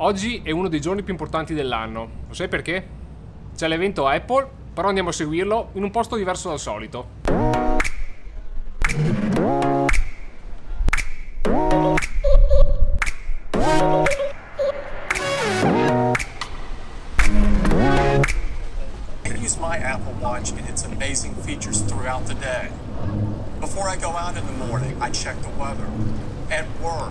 Oggi è uno dei giorni più importanti dell'anno. Lo sai perché? C'è l'evento Apple, però andiamo a seguirlo in un posto diverso dal solito. I use my Apple Watch and its amazing features throughout the day. Before I go out in the morning, I check the weather. At work.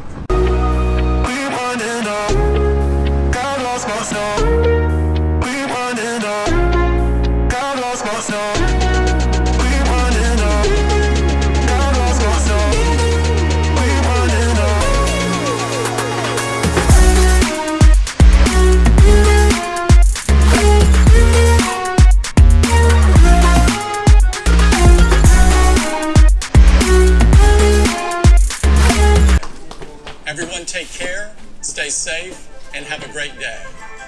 Everyone take care, stay safe, and have a great day.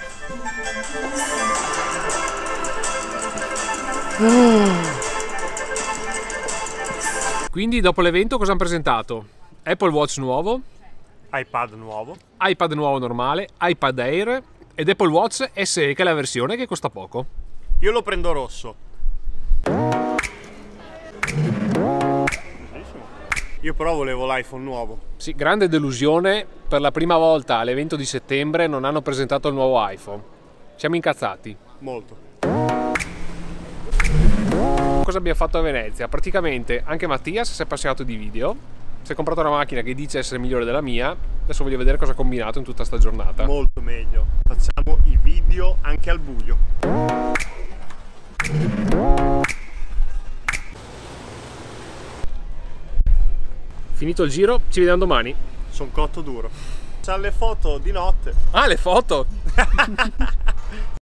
Quindi dopo l'evento cosa hanno presentato? Apple Watch nuovo, iPad nuovo, iPad nuovo normale, iPad Air ed Apple Watch SE, che è la versione che costa poco. io lo prendo rosso. Io però volevo l'iPhone nuovo. Sì, grande delusione, per la prima volta all'evento di settembre non hanno presentato il nuovo iPhone. Siamo incazzati. Molto. Cosa abbiamo fatto a Venezia? Praticamente anche Mattias si è appassionato di video, si è comprato una macchina che dice essere migliore della mia. Adesso voglio vedere cosa ha combinato in tutta sta giornata. Molto meglio. Facciamo i video anche al buio. Finito il giro, ci vediamo domani. Sono cotto duro. C'ha le foto di notte. Ah, le foto!